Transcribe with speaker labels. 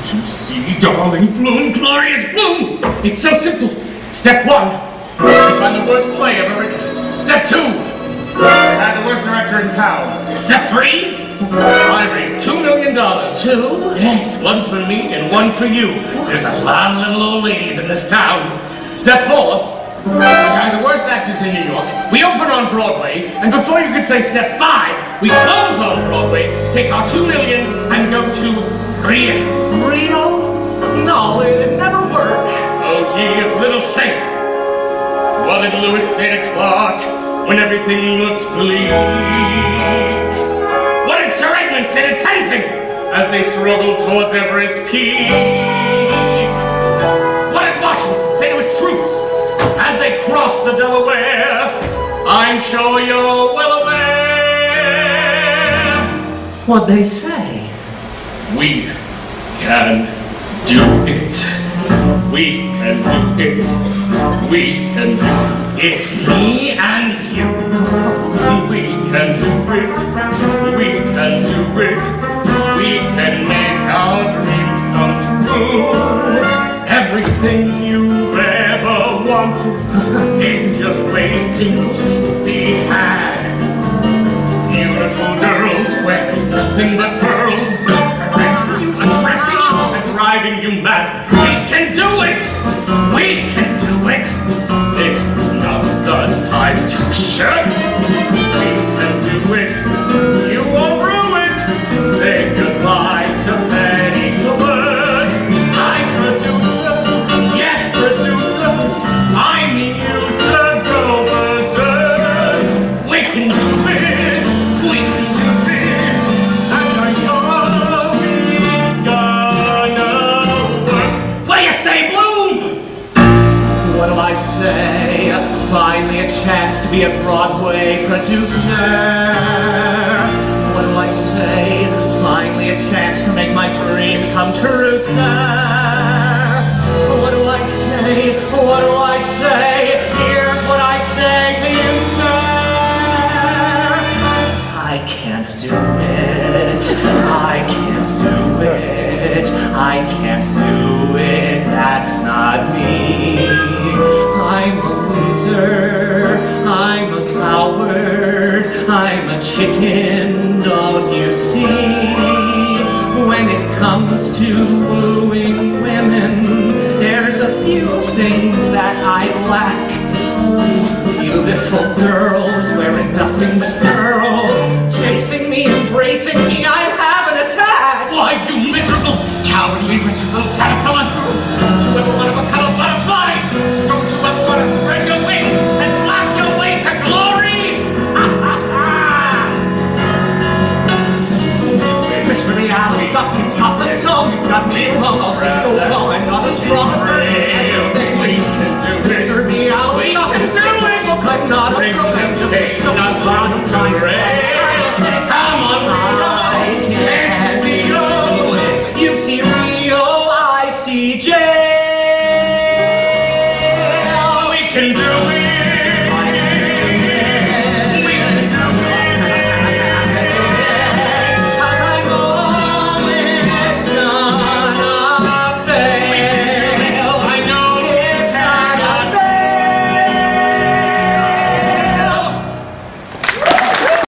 Speaker 1: you see, darling Bloom, glorious Bloom? It's so simple. Step 1, you find the worst play I've ever written. Step 2, I had the worst director in town. Step 3, I raised $2 million.
Speaker 2: 2?
Speaker 1: Yes, 1 for me and 1 for you. There's a lot of little old ladies in this town. Step 4, we hire the worst actors in New York. We open on Broadway, and before you could say step 5, we close on Broadway, take our $2 million, and go to Rio.
Speaker 2: Rio? No, it'd never work.
Speaker 1: Oh, ye of little faith. What did Lewis say to Clark when everything looked bleak? What did Sir Edmund say to Tenzing as they struggled towards Everest Peak? What did Washington say to his troops as they crossed the Delaware? I'm sure you're well aware.
Speaker 2: What'd they say?
Speaker 1: We can do it. We can do it. We can do it. Me and you. We can do it. We can do it. We can make our dreams come true. Everything you've ever wanted is just waiting to be had. Beautiful girls wearing nothing but pearls, caressing you, undressing you, and driving you mad. We can do it! We can do it! This is not the time to shirk. We can do it. You won't ruin it. Say goodbye to Penny the Word. I'm producer. Yes, producer. I mean you, sir. Go berserk. We can do it. We can do it. And I know it's gonna work. What do you say, Bloom?
Speaker 2: What do I say? Finally a chance to be a Broadway producer. What do I say? Finally a chance to make my dream come true, sir. What do I say? What do I say? Here's what I say to you, sir. I can't do it. I can't do it. I can't do it. That's not me. I'm a loser. I'm a coward. I'm a chicken, don't you see? When it comes to wooing women, there's a few things that I lack. Beautiful girls wearing nothing but pearls, chasing me, embracing me, I have an attack.
Speaker 1: Why, you miserable, cowardly, wretched little caterpillar! Don't you ever want to become a butterfly? Don't you ever want to spread your wings and flap your way to glory?
Speaker 2: Mr. Bialystock, you stop the song, you've got me wrong, I'll say so long, I'm not as strong a person as you think.
Speaker 1: We can do it.
Speaker 2: Mr. Bialystock,
Speaker 1: We can do it.
Speaker 2: I'm not a pro, I'm just a
Speaker 1: Not
Speaker 2: bottom.